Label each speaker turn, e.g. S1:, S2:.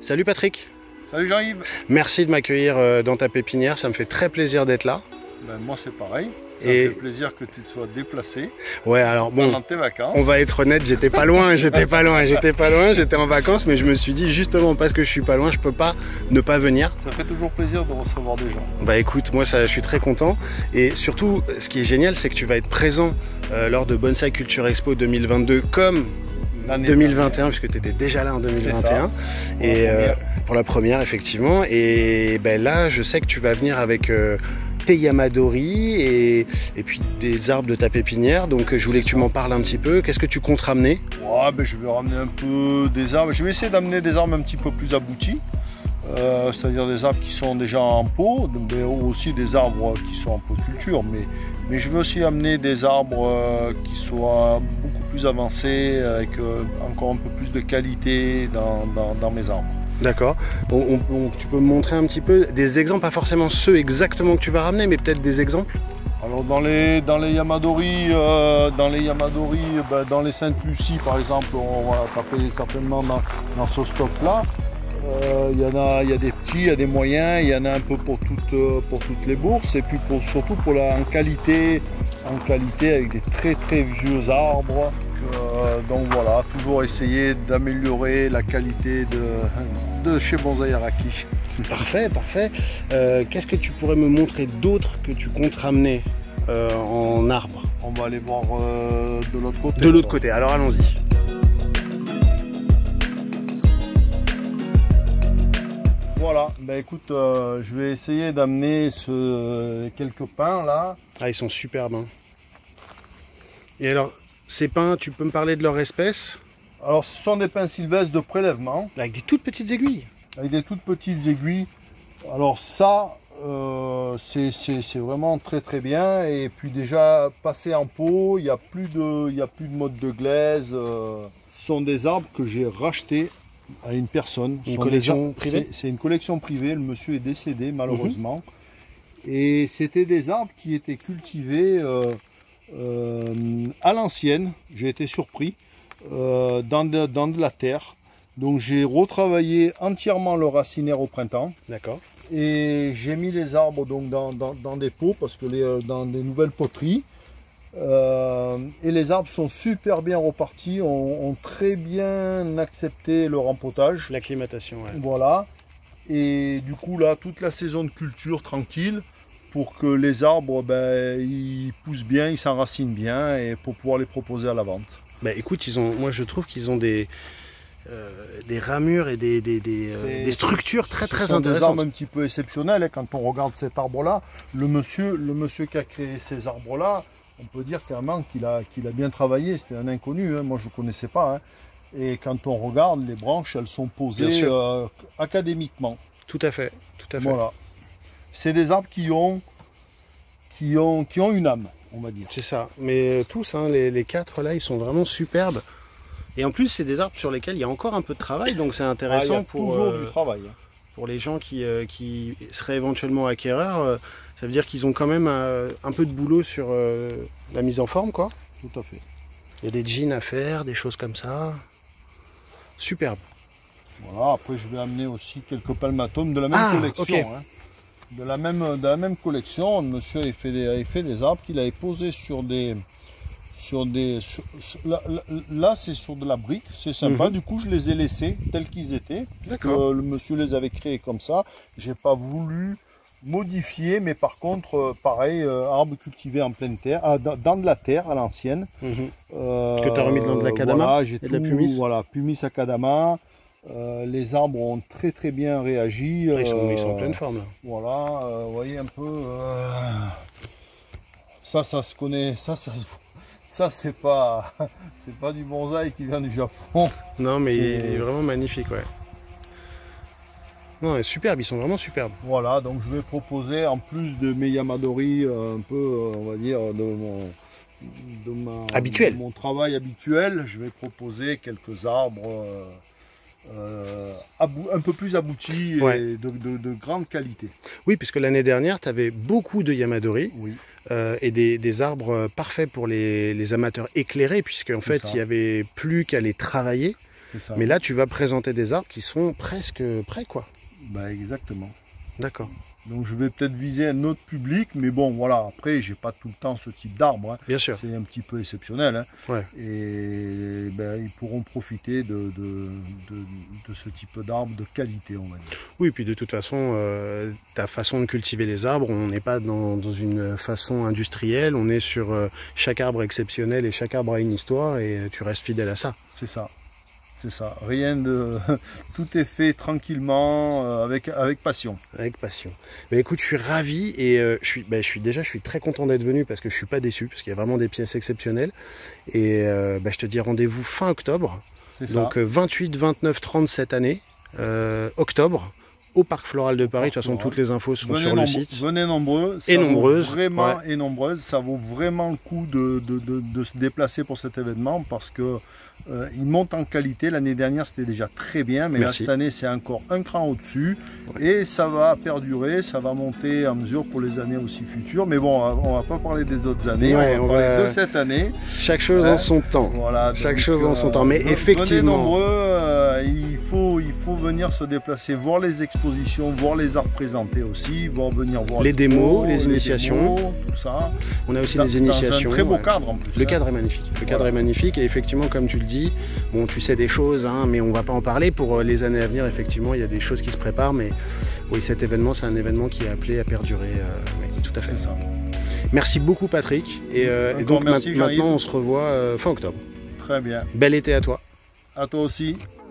S1: Salut Patrick.
S2: Salut Jean-Yves.
S1: Merci de m'accueillir dans ta pépinière, ça me fait très plaisir d'être là.
S2: Ben, moi c'est pareil, ça me fait plaisir que tu te sois déplacé.
S1: Ouais, alors bon,
S2: pendant tes vacances.
S1: On va être honnête, j'étais pas loin, j'étais en vacances, mais je me suis dit justement parce que je suis pas loin, je peux pas ne pas venir.
S2: Ça fait toujours plaisir de recevoir des gens.
S1: Bah écoute, moi je suis très content, et surtout ce qui est génial, c'est que tu vas être présent lors de Bonsai Culture Expo 2022 comme 2021, puisque tu étais déjà là en 2021, et pour la première effectivement, et ben là je sais que tu vas venir avec tes Yamadori et puis des arbres de ta pépinière, donc je voulais que tu m'en parles un petit peu. Qu'est-ce que tu comptes ramener?
S2: Ouais, ben, je vais ramener un peu des arbres, je vais essayer d'amener des arbres un petit peu plus aboutis, c'est-à-dire des arbres qui sont déjà en pot, mais aussi des arbres qui sont en pot de culture, mais je veux aussi amener des arbres qui soient beaucoup plus avancés, avec encore un peu plus de qualité dans mes arbres.
S1: D'accord. Tu peux me montrer un petit peu des exemples, pas forcément ceux exactement que tu vas ramener, mais peut-être des exemples?
S2: Alors dans les Yamadori, dans les Sainte-Lucie par exemple, on va taper certainement dans ce stock-là. Il y a des petits, il y a des moyens, il y en a un peu pour toutes les bourses, et puis surtout en qualité avec des très vieux arbres. Donc voilà, toujours essayer d'améliorer la qualité de chez Bonsai Araki.
S1: Parfait. Qu'est-ce que tu pourrais me montrer d'autre que tu comptes ramener en arbre?
S2: On va aller voir de l'autre côté.
S1: De l'autre côté, alors allons-y.
S2: Voilà, ben écoute, je vais essayer d'amener quelques pins là.
S1: Ah, ils sont superbes. Hein. Et alors, ces pins, tu peux me parler de leur espèce?
S2: Alors, ce sont des pins sylvestres de prélèvement.
S1: Avec des toutes petites aiguilles.
S2: Avec des toutes petites aiguilles. Alors ça, c'est vraiment très bien. Et puis déjà, passé en pot, il n'y a plus de mode de glaise. Ce sont des arbres que j'ai rachetés à une personne.
S1: Une collection privée?
S2: C'est une collection privée, le monsieur est décédé malheureusement. Et c'était des arbres qui étaient cultivés à l'ancienne, j'ai été surpris, dans de la terre. Donc j'ai retravaillé entièrement le racinaire au printemps.
S1: D'accord.
S2: Et j'ai mis les arbres donc dans des pots, parce que dans des nouvelles poteries. Et les arbres sont super bien repartis, ont très bien accepté le rempotage.
S1: L'acclimatation, ouais.
S2: Voilà. Et du coup là, toute la saison de culture tranquille, pour que les arbres ils poussent bien, ils s'enracinent bien, et pour pouvoir les proposer à la vente.
S1: Bah écoute, moi je trouve qu'ils ont des ramures et des structures très intéressantes.
S2: Des arbres un petit peu exceptionnels, hein. Quand on regarde cet arbre là, le monsieur qui a créé ces arbres là, on peut dire carrément qu'il a bien travaillé. C'était un inconnu, hein. Moi je ne connaissais pas, hein. Et quand on regarde les branches, elles sont posées académiquement.
S1: Tout à fait.
S2: Voilà. C'est des arbres qui ont une âme, on va dire.
S1: C'est ça. Mais tous, hein, les quatre là, ils sont vraiment superbes. Et en plus, c'est des arbres sur lesquels il y a encore un peu de travail, donc c'est intéressant
S2: toujours du travail.
S1: Pour les gens qui seraient éventuellement acquéreurs. Ça veut dire qu'ils ont quand même un peu de boulot sur la mise en forme, quoi.
S2: Tout à fait.
S1: Il y a des jeans à faire, des choses comme ça. Superbe.
S2: Voilà, après je vais amener aussi quelques palmatomes de la même collection.
S1: Okay.
S2: Hein. De la même collection, le monsieur avait fait des arbres qu'il avait posés là c'est sur de la brique, c'est sympa. Du coup je les ai laissés tels qu'ils étaient.
S1: D'accord.
S2: Le monsieur les avait créés comme ça. J'ai pas voulu modifier, mais par contre pareil, arbre cultivé en pleine terre, dans de la terre à l'ancienne.
S1: Que tu as remis dans de la kadama,
S2: voilà,
S1: et de la pumice.
S2: Voilà, pumice à kadama. Les arbres ont très bien réagi.
S1: Ils sont en pleine forme là.
S2: Voilà, vous voyez un peu. Ça se connaît, ça c'est pas du bonsaï qui vient du Japon.
S1: Non, mais il est vraiment magnifique, ouais. Non, superbe, ils sont vraiment superbes.
S2: Voilà, donc je vais proposer, en plus de mes Yamadori, un peu, on va dire, de mon travail habituel, je vais proposer quelques arbres un peu plus aboutis,
S1: ouais,
S2: et de grande qualité.
S1: Oui, puisque l'année dernière, tu avais beaucoup de Yamadori,
S2: oui,
S1: et des arbres parfaits pour les amateurs éclairés, puisqu'en fait, il n'y avait plus qu'à les travailler.
S2: c'est ça.
S1: Mais là, tu vas présenter des arbres qui sont presque prêts, quoi.
S2: Bah, exactement.
S1: D'accord.
S2: Donc je vais peut-être viser un autre public, mais bon voilà, après j'ai pas tout le temps ce type d'arbre, hein.
S1: Bien sûr.
S2: C'est un petit peu exceptionnel, hein.
S1: Ouais.
S2: Et ben, ils pourront profiter de ce type d'arbre de qualité, on va dire.
S1: Oui, puis de toute façon, ta façon de cultiver les arbres, on n'est pas dans une façon industrielle, on est sur chaque arbre exceptionnel et chaque arbre a une histoire et tu restes fidèle à ça.
S2: C'est ça. C'est ça, rien de... Tout est fait tranquillement, avec passion.
S1: Avec passion. Mais écoute, je suis ravi et je suis très content d'être venu parce que je suis pas déçu, parce qu'il y a vraiment des pièces exceptionnelles. Et je te dis rendez-vous fin octobre.
S2: C'est ça.
S1: Donc 28, 29, 30 cette année, octobre, au Parc Floral de Paris. De toute façon, toutes les infos seront sur le site.
S2: Venez nombreux.
S1: Et nombreuses.
S2: Vraiment, et nombreuses. Ça vaut vraiment le coup de se déplacer pour cet événement parce que il monte en qualité. L'année dernière, c'était déjà très bien, mais là, cette année, c'est encore un cran au-dessus. Ouais. Et ça va perdurer, ça va monter à mesure pour les années aussi futures. Mais bon, on va pas parler des autres années,
S1: ouais,
S2: on va parler de cette année.
S1: Chaque chose en son temps.
S2: Voilà,
S1: chaque chose en son temps. Mais effectivement,
S2: venez nombreux, il faut venir se déplacer, voir les expositions, voir les arts présentés aussi, venir voir
S1: les démos, les initiations,
S2: tout ça.
S1: On a aussi des initiations.
S2: Dans un très beau cadre en plus.
S1: Le cadre est magnifique. Le cadre est magnifique et effectivement, comme tu le dis, bon, tu sais des choses, hein, mais on va pas en parler. Pour les années à venir, effectivement, il y a des choses qui se préparent, mais oui, cet événement, c'est un événement qui est appelé à perdurer. Oui, tout à fait.
S2: Ça.
S1: Merci beaucoup, Patrick. Et donc maintenant, on se revoit fin octobre.
S2: Très bien.
S1: Bel été à toi.
S2: À toi aussi.